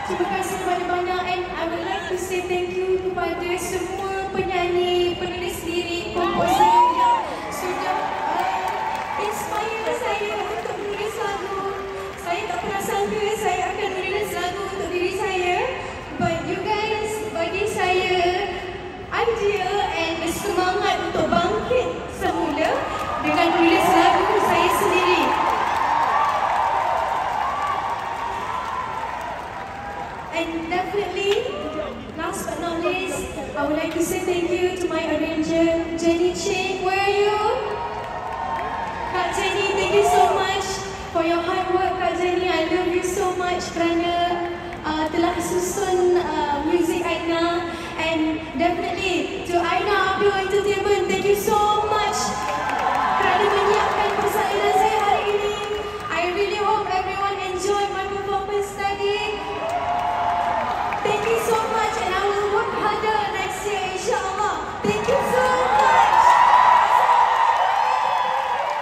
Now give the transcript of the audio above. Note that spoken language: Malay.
Terima kasih banyak-banyak, and I would like to say thank you kepada semua penyanyi, penulis lirik, komposer yang sudah inspire saya untuk menulis lagu. Saya tak pernah sangka saya akan menulis lagu untuk diri saya, but you guys bagi saya idea and semangat untuk bangkit semula dengan menulis lagu saya sendiri. And definitely, last but not least, I would like to say thank you to my arranger, Jenny Ching. Where are you? Kak Jenny, thank you so much for your hard work, Kak Jenny. I love you so much kerana telah susun music Aina. And definitely to Aina Abdul Entertainment, thank you so much.